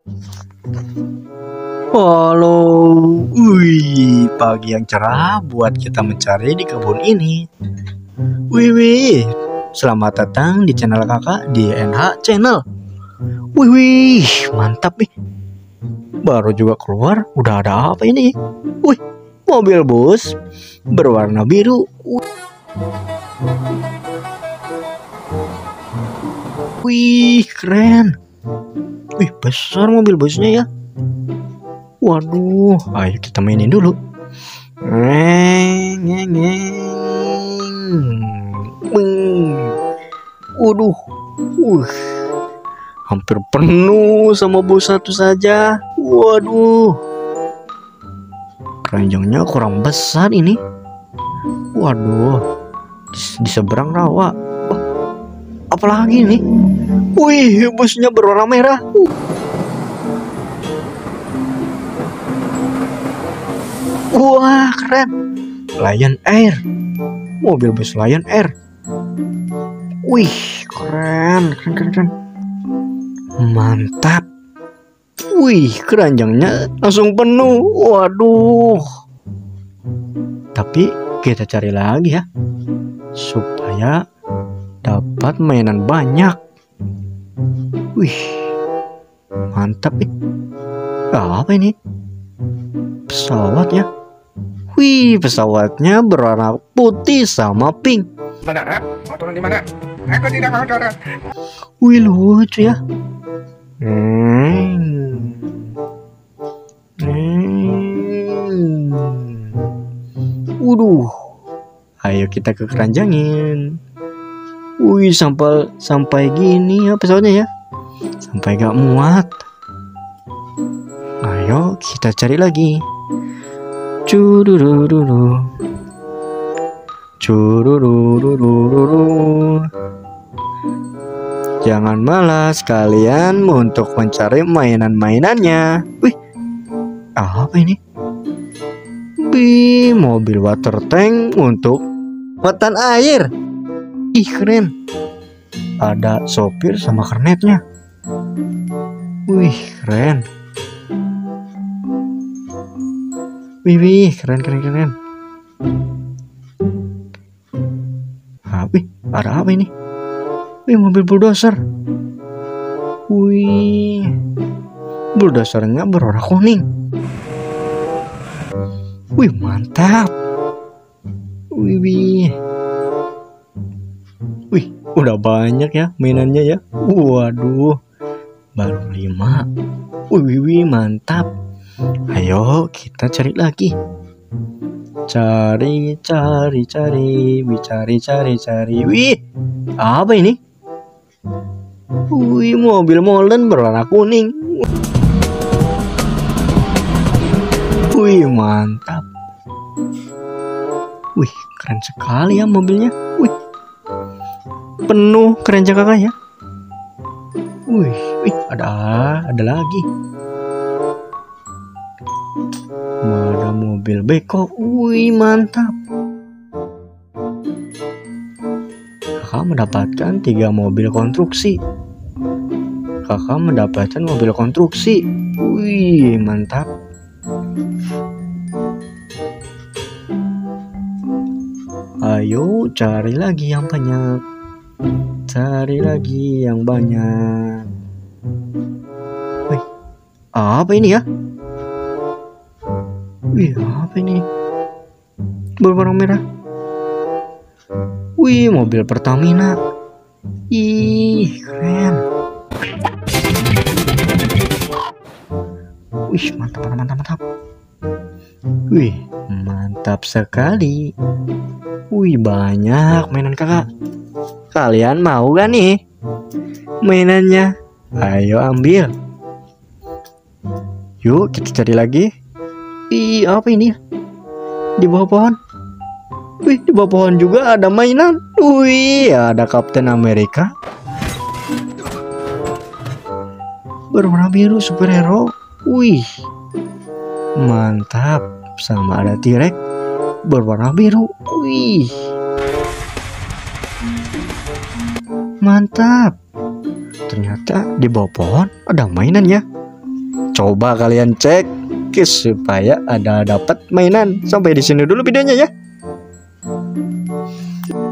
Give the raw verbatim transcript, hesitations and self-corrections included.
Halo, wih, pagi yang cerah buat kita mencari di kebun ini. Wih, wih, selamat datang di channel kakak di N H Channel. Wih, wih, mantap nih. Baru juga keluar, udah ada apa ini? Wih, mobil bus berwarna biru. Wih, keren. Wih, besar mobil busnya ya. Waduh, ayo kita mainin dulu. Ngeng, ngeng, ngeng. Wih. Waduh, uh, hampir penuh sama bus satu saja. Waduh, keranjangnya kurang besar ini. Waduh, di, di seberang rawa. Oh, apalagi nih? Wih, busnya berwarna merah. Uh. Wah, keren. Lion Air. Mobil bus Lion Air. Wih, keren, keren, keren, keren. Mantap. Wih, keranjangnya langsung penuh. Waduh. Tapi kita cari lagi ya, supaya dapat mainan banyak. Wih, mantap nih. Apa ini? Pesawat ya. Wih, pesawatnya berwarna putih sama pink. Saudara, mau turun di mana? Aku tidak mau turun. Wih, lucu ya. Hmm. Hmm. Waduh. Ayo kita ke keranjangin. Wih, sampai sampai gini ya pesawatnya ya. Sampai gak muat. Ayo kita cari lagi. Cururururu, cururururu. Jangan malas kalian untuk mencari mainan-mainannya. Wih, apa ini? Wih, mobil water tank untuk muatan air. Ih, keren. Ada sopir sama kernetnya. Wih, keren. Wih, wih, keren, keren, keren. Ah, wih, ada apa ini? Wih, mobil bulldozer. Wih, bulldozernya berwarna kuning. Wih, mantap. Wih, wih. Wih, udah banyak ya mainannya ya. Waduh, baru lima. Wih, wih, wih, mantap. Ayo kita cari lagi. Cari, cari, cari, cari, cari, cari. Wih, apa ini? Wih, mobil molen berwarna kuning. Wih, mantap. Wih, keren sekali ya mobilnya. Wih, penuh keranjang kakak ya. Wih, wih, ada ada lagi. Ada mobil beko. Wih, mantap. Kakak mendapatkan tiga mobil konstruksi. Kakak mendapatkan mobil konstruksi. Wih, mantap. Ayo cari lagi yang banyak. Cari lagi yang banyak. Wih, apa ini ya? Wih, apa ini? Berwarna merah. Wih, mobil Pertamina. Ih, keren. Wih, mantap, mantap, mantap. Wih, mantap sekali. Wih, banyak mainan kakak. Kalian mau gak nih mainannya? Ayo ambil. Yuk kita cari lagi. Ih, apa ini? Di bawah pohon. Wih, di bawah pohon juga ada mainan. Wih, ada Captain America berwarna biru, superhero. Wih, mantap. Sama ada T-Rex berwarna biru. Wih, mantap. Ternyata di bawah pohon ada mainan ya. Coba kalian cek supaya ada dapat mainan. Sampai di sini dulu videonya ya.